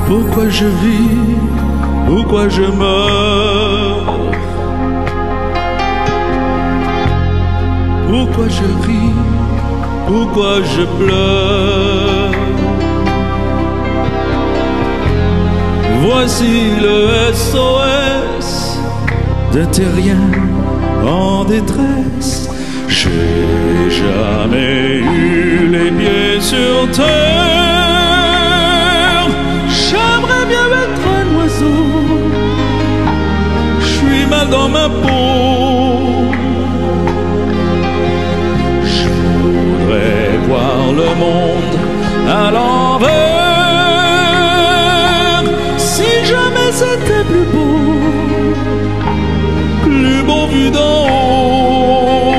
Pourquoi je vis, pourquoi je meurs, pourquoi je ris, pourquoi je pleure. Voici le SOS d'un terrien en détresse. J'ai jamais eu les pieds sur terre. J'aimerais bien être un oiseau. Je suis mal dans ma peau. Je voudrais voir le monde à l'envers. Si jamais c'était plus beau vu d'en haut.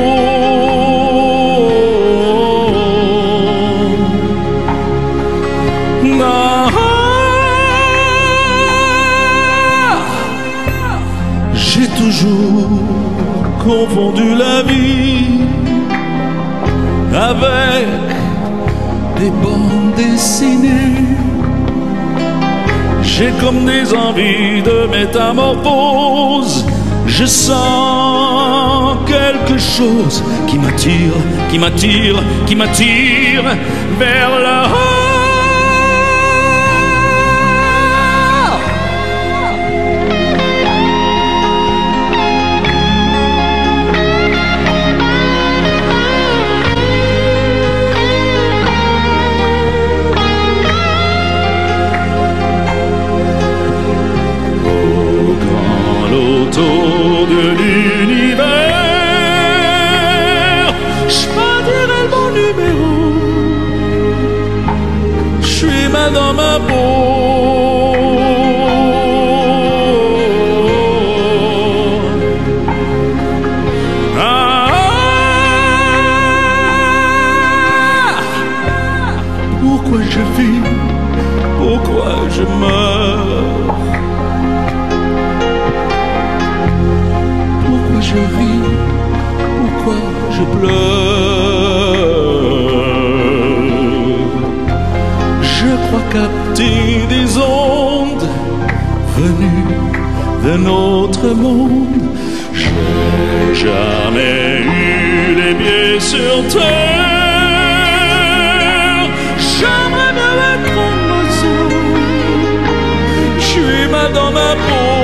J'ai toujours confondu la vie avec des bandes dessinées. J'ai comme des envies de métamorphose. Je sens quelque chose qui m'attire, qui m'attire, qui m'attire vers le haut. Autour de l'univers, je partirai le bon numéro. Je suis mal dans ma peau. Pourquoi je vis, pourquoi je meurs, je ris, pourquoi je pleure. Je crois capter des ondes venues d'un autre monde. J'ai jamais eu les pieds sur terre. J'aimerais bien être un oiseau. Je suis mal dans ma peau.